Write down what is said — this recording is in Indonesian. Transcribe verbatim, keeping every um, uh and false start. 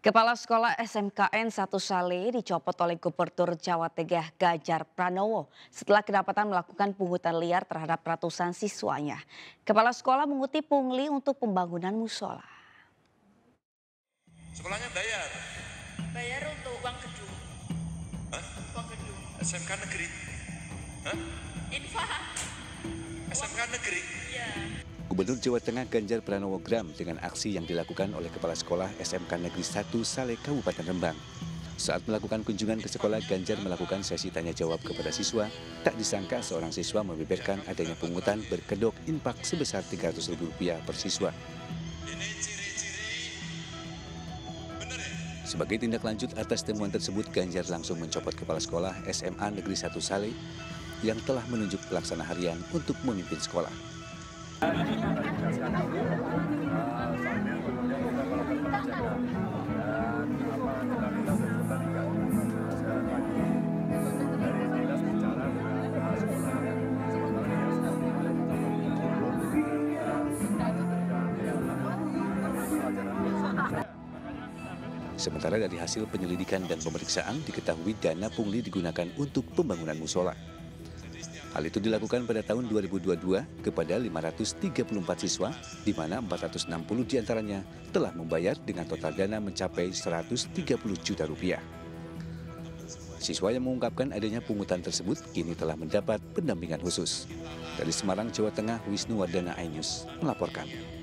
Kepala Sekolah S M K N satu Saleh dicopot oleh Gubernur Jawa Tengah Ganjar Pranowo setelah kedapatan melakukan pungutan liar terhadap ratusan siswanya. Kepala sekolah mengutip pungli untuk pembangunan musola. Sekolahnya bayar. Bayar untuk uang gedung. Hah? Uang gedung. S M K negeri. Hah? Infak. S M K negeri. Iya. Gubernur Jawa Tengah Ganjar Pranowo geram dengan aksi yang dilakukan oleh Kepala Sekolah S M K Negeri satu Saleh Kabupaten Rembang. Saat melakukan kunjungan ke sekolah, Ganjar melakukan sesi tanya jawab kepada siswa. Tak disangka seorang siswa membeberkan adanya pungutan berkedok infak sebesar tiga ratus ribu rupiah per siswa. Ini ciri-ciri bener ya? Sebagai tindak lanjut atas temuan tersebut, Ganjar langsung mencopot Kepala Sekolah S M A Negeri satu Saleh yang telah menunjuk pelaksana harian untuk memimpin sekolah. Ini kita tegaskan itu uh, sambil kemudian kita melakukan pengecekan dan apa kita minta untuk kembalikan. Nah, sekarang lagi dari dinas bicara dengan kepala sekolah sementara ini sudah mulai mencapai dan sudah diberikan pelajaran bersama. Sementara dari hasil penyelidikan dan pemeriksaan diketahui dana pungli digunakan untuk pembangunan musola. Hal itu dilakukan pada tahun dua ribu dua puluh dua kepada lima ratus tiga puluh empat siswa, di mana empat ratus enam puluh diantaranya telah membayar dengan total dana mencapai seratus tiga puluh juta rupiah. Siswa yang mengungkapkan adanya pungutan tersebut kini telah mendapat pendampingan khusus. Dari Semarang, Jawa Tengah, Wisnu Wardana, iNews melaporkan.